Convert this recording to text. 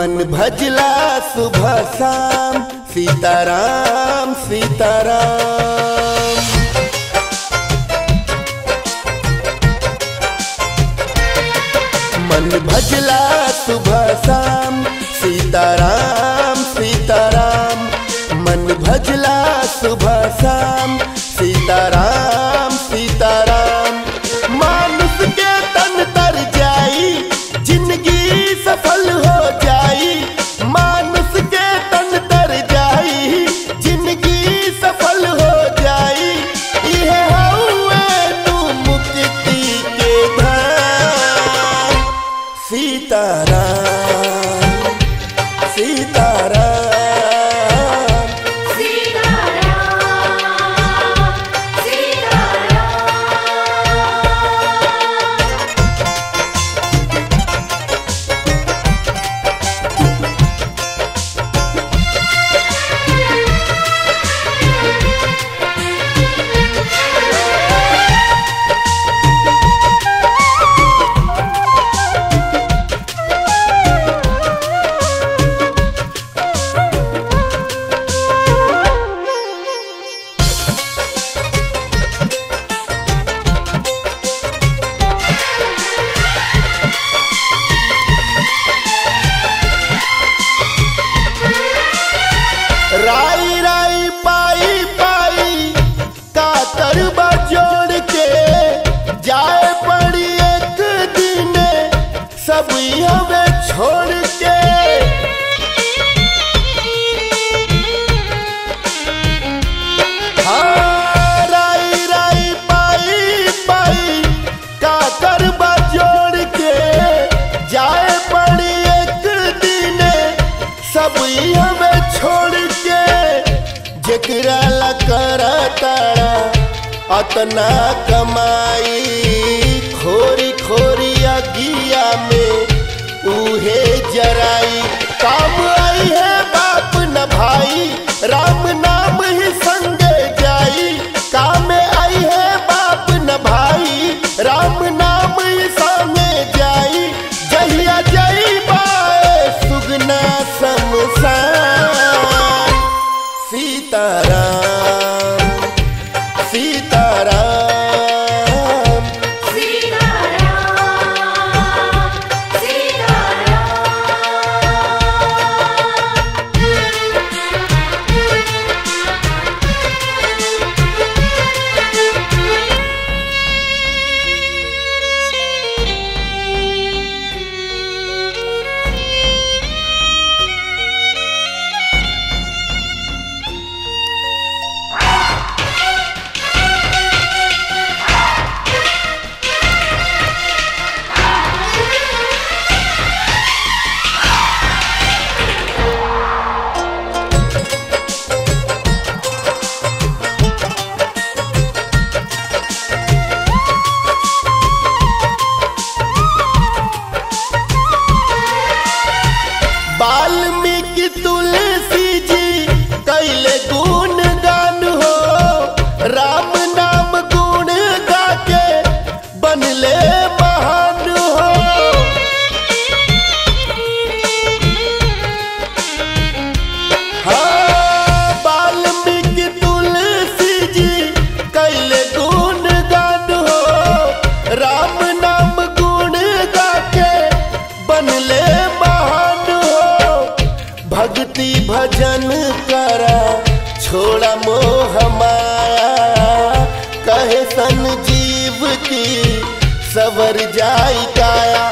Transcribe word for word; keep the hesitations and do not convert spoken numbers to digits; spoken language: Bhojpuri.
मन भजला सुबह शाम सीताराम सीताराम। मन भजला सुबह शाम सीताराम सीताराम। मन भजला सुबह शाम सीताराम सीताराम। मानुष के तन तर जाई जिंदगी सफल हो जाई। मानुष के तन तर जाई जिंदगी सफल हो जाई। यह हउए तू मुक्ति के धाम सीताराम सीताराम। राई राई पाई पाई का करबा जोड़ के जाए पड़ी एक दिन सब हमें छोड़ के। हाँ राई राई पाई पाई का करबा जोड़ के जाए पड़ी एक दिन सब हमें छोड़ के। जेकरा ला करा तारा अतना कमाई खोरी खोरी अगिया में उहे जराई। काम आई है बाप न भाई राम नाम ही संगे जाई। काम आई है बाप न भाई राम नाम ही संगे जाई। जहिया जई बाए सुगना शमशान सीताराम सीताराम वाल्मीकि तुलसी जी कैले गुण गान हो। राम नाम गुण गा के बनले महान हो। हाँ वाल्मीकि तुलसी जी कैले गुण गान हो। राम नाम गुण गा के बनले भक्ति भजन करा छोड़ा मोह माया। कहे संजीव की सवर जाई काया।